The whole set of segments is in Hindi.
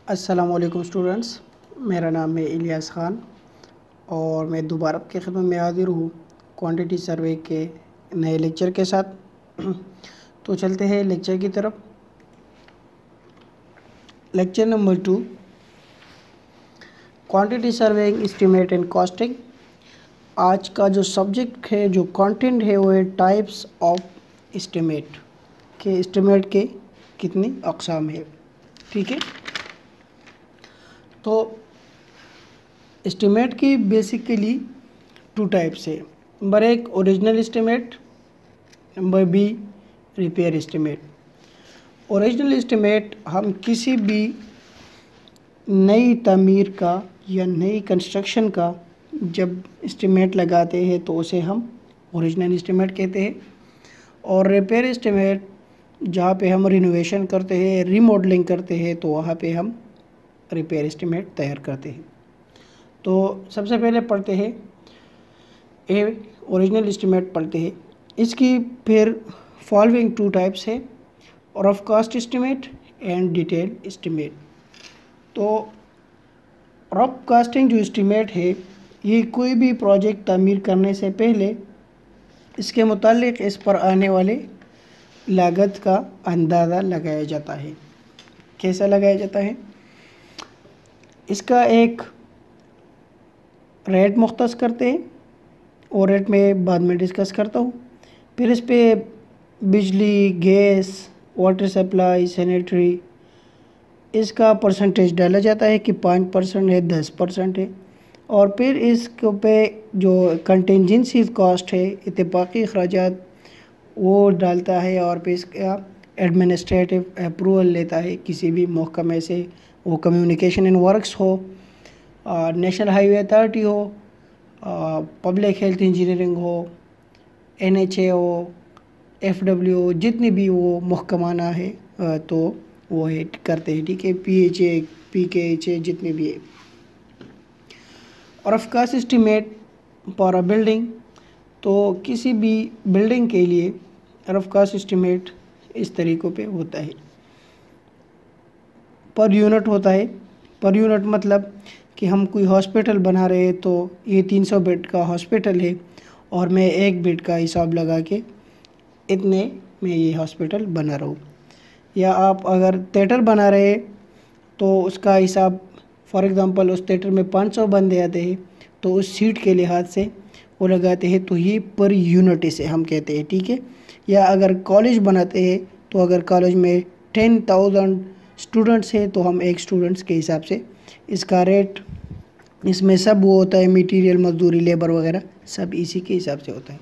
अस्सलामुअलैकुम स्टूडेंट्स, मेरा नाम है इलियास ख़ान और मैं दोबारा आपकी खिदमत में हाज़िर हूँ क्वांटिटी सर्वे के नए लेक्चर के साथ। तो चलते हैं लेक्चर की तरफ। Lecture number 2, quantity surveying, estimate and costing. आज का जो सब्जेक्ट है, जो कंटेंट है, वो है टाइप्स ऑफ एस्टीमेट के। एस्टीमेट के कितनी अक़साम है, ठीक है। तो एस्टीमेट की बेसिकली 2 टाइप्स है। Number 1 original estimate, number B repair estimate. Original estimate हम किसी भी नई तामीर का या नई कंस्ट्रक्शन का जब एस्टीमेट लगाते हैं तो उसे हम ओरिजिनल एस्टीमेट कहते हैं। और रिपेयर एस्टीमेट जहाँ पे हम रिनोवेशन करते हैं, रीमॉडलिंग करते हैं, तो वहाँ पे हम रिपेयर एस्टीमेट तैयार करते हैं। तो सबसे पहले पढ़ते हैं ओरिजिनल एस्टीमेट पढ़ते हैं। इसकी फिर फॉलोइंग 2 टाइप्स है, rough cost estimate and detail estimate. तो रफ कॉस्टिंग जो एस्टीमेट है, ये कोई भी प्रोजेक्ट तामीर करने से पहले इसके मुतालिक इस पर आने वाले लागत का अंदाज़ा लगाया जाता है। कैसा लगाया जाता है? इसका एक रेट मुख्तस करते हैं और रेट में बाद में डिस्कस करता हूँ। फिर इस पे बिजली, गैस, वाटर सप्लाई, सैनिटरी, इसका परसेंटेज डाला जाता है कि 5% है, 10% है। और फिर इसके पे जो कंटिजेंसी कॉस्ट है, इत्तेफाकी अखराजात, वो डालता है। और फिर इसका एडमिनिस्ट्रेटिव अप्रूवल लेता है किसी भी महकमे से, वो कम्युनिकेशन एंड वर्क्स हो, नेशनल हाईवे अथॉरिटी हो, पब्लिक हेल्थ इंजीनियरिंग हो, NHA हो, FW हो, जितनी भी वो महकमाना है तो वो है करते हैं, ठीक है। PHA, PKHA, जितने भी है। और of cost estimate for a building, तो किसी भी बिल्डिंग के लिए रफ कॉस्ट एस्टीमेट इस तरीक़ों पे होता है। पर यूनिट होता है। पर यूनिट मतलब कि हम कोई हॉस्पिटल बना रहे हैं, तो ये 300 बेड का हॉस्पिटल है और मैं 1 बेड का हिसाब लगा के इतने में ये हॉस्पिटल बना रहा हूँ। या आप अगर थिएटर बना रहे हैं तो उसका हिसाब, फॉर एग्ज़ाम्पल उस थिएटर में 500 बंदे आते हैं, तो उस सीट के लिहाज से वो लगाते हैं, तो ये पर यूनिट इसे हम कहते हैं, ठीक है। या अगर कॉलेज बनाते हैं तो अगर कॉलेज में 10,000 स्टूडेंट्स है तो हम 1 स्टूडेंट्स के हिसाब से इसका रेट, इसमें सब वो होता है, मटेरियल, मजदूरी, लेबर वगैरह सब इसी के हिसाब से होता है।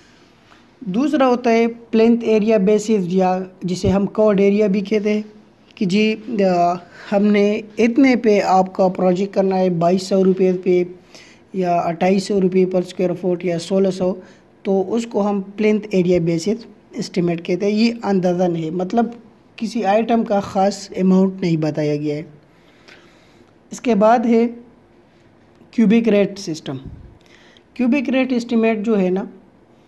दूसरा होता है प्लेंथ एरिया बेसिस, या जिसे हम कवर्ड एरिया भी कहते हैं, कि जी हमने इतने पे आपका प्रोजेक्ट करना है, 2200 रुपये पे या 2800 रुपये पर स्क्वायर फुट या 1600, तो उसको हम प्लेंथ एरिया बेसिस एस्टीमेट कहते हैं। ये अंदाज़न है, मतलब किसी आइटम का ख़ास अमाउंट नहीं बताया गया है। इसके बाद है cubic rate system. Cubic rate estimate जो है ना,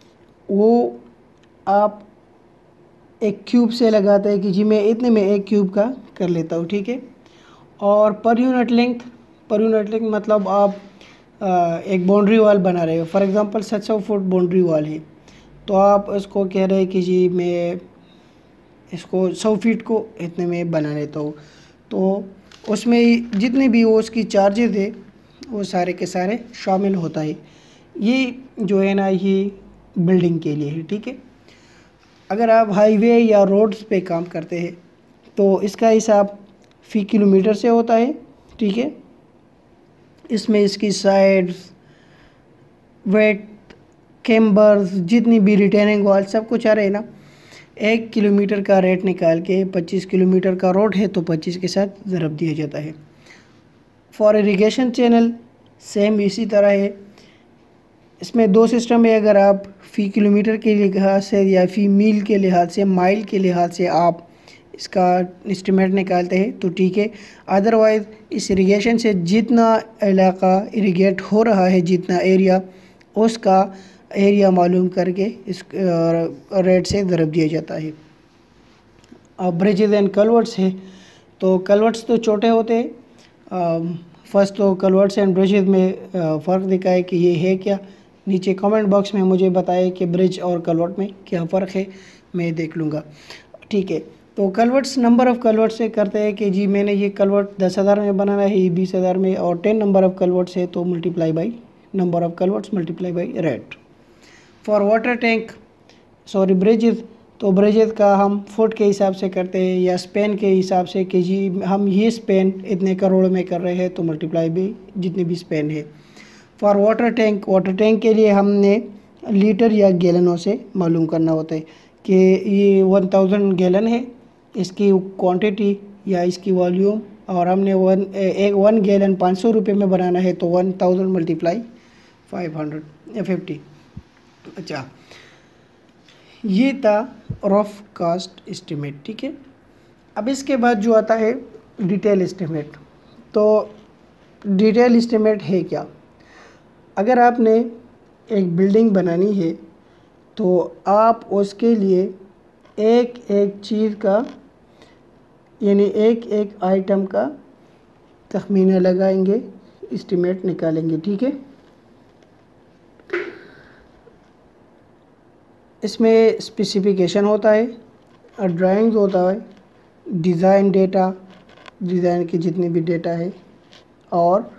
वो आप एक क्यूब से लगाते हैं कि जी मैं इतने में 1 क्यूब का कर लेता हूँ, ठीक है। और पर यूनिट लेंथ मतलब आप एक बाउंड्री वॉल बना रहे हो, for example 700 foot boundary wall है, तो आप उसको कह रहे हैं कि जी मैं इसको 100 फीट को इतने में बना लेता हूँ, तो उसमें जितने भी वो उसकी चार्जेस है वो सारे के सारे शामिल होता है। ये जो है ना, ये बिल्डिंग के लिए है, ठीक है। अगर आप हाईवे या रोड्स पे काम करते हैं तो इसका हिसाब फ़ी किलोमीटर से होता है, ठीक है। इसमें इसकी साइड्स, वेट, कैम्बर्स, जितनी भी रिटेनिंग वॉल, सब कुछ आ रहे हैं ना। 1 किलोमीटर का रेट निकाल के 25 किलोमीटर का रोड है तो 25 के साथ ज़रब दिया जाता है। फॉर इरिगेशन चैनल सेम इसी तरह है। इसमें 2 सिस्टम है। अगर आप फ़ी किलोमीटर के लिहाज से या फ़ी मील के लिहाज से, माइल के लिहाज से आप इसका एस्टीमेट निकालते हैं तो ठीक है। अदरवाइज़ इस इरिगेशन से जितना इलाका इरिगेट हो रहा है, जितना एरिया, उसका एरिया मालूम करके इस रेट से ज़रब दिया जाता है। ब्रिजेज़ एंड कल्वर्ट्स है, तो कलवर्ट्स तो छोटे होते हैं। फर्स्ट तो कलवर्ट्स एंड ब्रिजेस में फ़र्क दिखाए कि ये है क्या। नीचे कमेंट बॉक्स में मुझे बताए कि ब्रिज और कलवर्ट में क्या फ़र्क है, मैं देख लूँगा। ठीक है, तो कलवर्ट्स नंबर ऑफ़ कलवर्ट से करते हैं कि जी मैंने ये कलवर्ट 10,000 में बनाना है, ये 20,000 में, और 10 नंबर ऑफ़ कलवर्ट्स है तो multiply by number of culverts multiply by rate. For water tank bridges, तो ब्रिजेस का हम फुट के हिसाब से करते हैं या स्पेन के हिसाब से कि जी हम ये स्पेन इतने करोड़ में कर रहे हैं तो मल्टीप्लाई भी जितनी भी स्पेन है। फॉर वाटर टैंक के लिए हमने लीटर या गैलनों से मालूम करना होता है कि ये 1000 गैलन है, इसकी क्वांटिटी या इसकी वॉल्यूम, और हमने 1 गैलन 500 रुपये में बनाना है तो 1000 मल्टीप्लाई 550। अच्छा, ये था रफ कास्ट एस्टिमेट। ठीक है, अब इसके बाद जो आता है डिटेल एस्टिमेट। तो डिटेल एस्टिमेट है क्या? अगर आपने एक बिल्डिंग बनानी है तो आप उसके लिए एक एक चीज़ का यानी एक एक आइटम का तखमीना लगाएंगे, एस्टिमेट निकालेंगे। ठीक है, इसमें स्पेसिफिकेशन होता है, ड्राइंग्स होता है, डिज़ाइन डेटा, डिज़ाइन के जितने भी डेटा है, और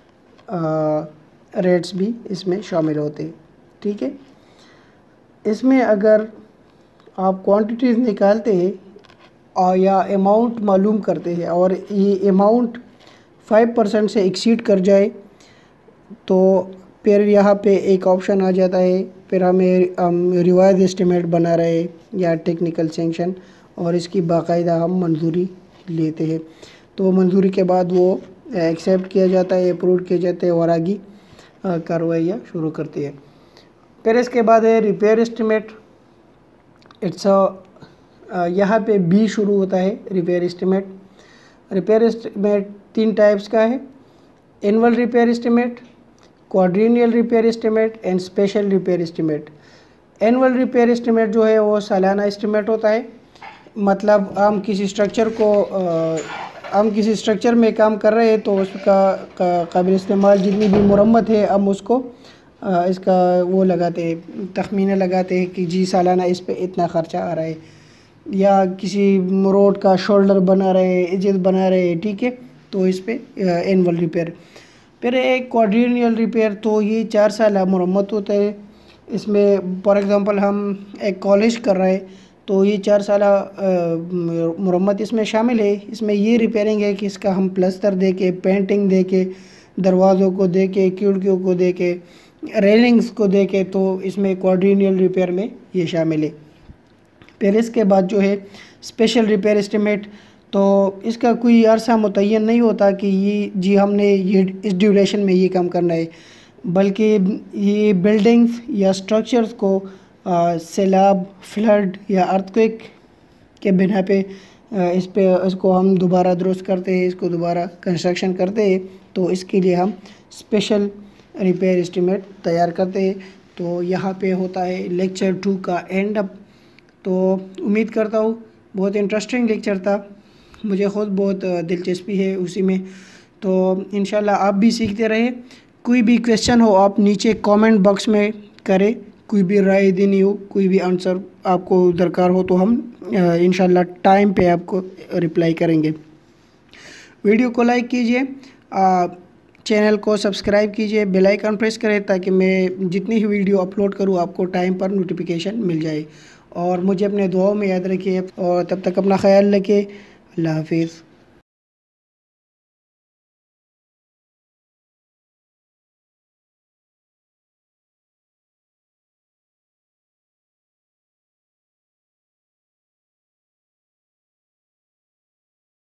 रेट्स भी इसमें शामिल होते हैं। ठीक है, इसमें अगर आप क्वांटिटीज़ निकालते हैं और या अमाउंट मालूम करते हैं और ये अमाउंट 5% से एक्सीड कर जाए तो फिर यहाँ पे एक ऑप्शन आ जाता है, फिर हम रिवाइज एस्टिमेट बना रहे हैं या टेक्निकल सैंक्शन, और इसकी बाकायदा हम मंजूरी लेते हैं। तो मंजूरी के बाद वो एक्सेप्ट किया जाता है, अप्रूव किया जाता है और आगे कार्रवाइयाँ शुरू करती है। फिर इसके बाद है रिपेयर एस्टिमेट। यहाँ पे बी शुरू होता है repair estimate. Repair estimate 3 types का है, annual repair estimate, quadrennial repair estimate and special repair estimate. Annual repair estimate जो है वो सालाना एस्टिमेट होता है, मतलब हम किसी स्ट्रक्चर में काम कर रहे हैं तो उसका काबिल इस्तेमाल जितनी भी मुरम्मत है हम उसको इसका वो लगाते हैं, तखमीना लगाते हैं कि जी सालाना इस पे इतना ख़र्चा आ रहा है, या किसी रोड का शोल्डर बना रहे हैं, एजेस बना रहे हैं। ठीक है, तो इस पे एनुअल रिपेयर। फिर एक क्वाड्रिनियल रिपेयर, तो ये 4 साल मुरम्मत होता है। इसमें फॉर एग्ज़ाम्पल हम एक कॉलेज कर रहे हैं तो ये 4 साल मुरम्मत इसमें शामिल है। इसमें ये रिपेयरिंग है कि इसका हम प्लस्तर दे के, पेंटिंग दे के, दरवाज़ों को दे के, खिड़कियों को दे के, रेलिंग्स को दे के, तो इसमें क्वाड्रिनियल रिपेयर में ये शामिल है। फिर इसके बाद जो है स्पेशल रिपेयर एस्टिमेट, तो इसका कोई अरसा मुतय्यन नहीं होता कि ये जी हमने ये इस ड्यूरेशन में ये काम करना है, बल्कि ये बिल्डिंग्स या स्ट्रक्चर्स को सैलाब, फ्लड या अर्थक्वेक के बिना पे इसको हम दोबारा दुरुस्त करते हैं, इसको दोबारा कंस्ट्रक्शन करते हैं, तो इसके लिए हम स्पेशल रिपेयर एस्टिमेट तैयार करते हैं। तो यहाँ पे होता है लेक्चर 2 का एंड अप। तो उम्मीद करता हूँ बहुत इंटरेस्टिंग लेक्चर था, मुझे ख़ुद बहुत दिलचस्पी है उसी में, तो इंशाल्लाह आप भी सीखते रहे। कोई भी क्वेश्चन हो आप नीचे कमेंट बॉक्स में करें, कोई भी राय देनी हो, कोई भी आंसर आपको दरकार हो तो हम इंशाल्लाह टाइम पे आपको रिप्लाई करेंगे। वीडियो को लाइक कीजिए, चैनल को सब्सक्राइब कीजिए, बेल आइकन प्रेस करें ताकि मैं जितनी ही वीडियो अपलोड करूं आपको टाइम पर नोटिफिकेशन मिल जाए। और मुझे अपने दुआओं में याद रखिए और तब तक अपना ख्याल रखिए। अल्लाह हाफिज़।